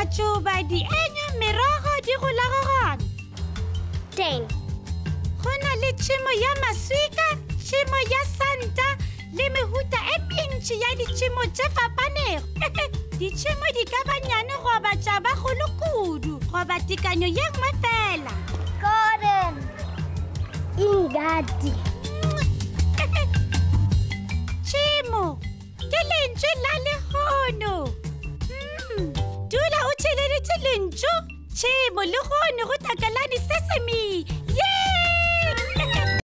Matšoba, dienyo, merogo di gola gogana. 10. Go na le tšhemo ya maswika, tšhemo ya santa le mehuta e mentši ya ditšhemo tše fapanego. Ditšhemo di ka banyane goba tša bagolo kudu goba tekanyo ye nngwe fela. Garden. Ingadi. Tšhemo ke lentswe la lehono. Dula o theleditše lentšu, tšhemo le gono go Takalani Sesame.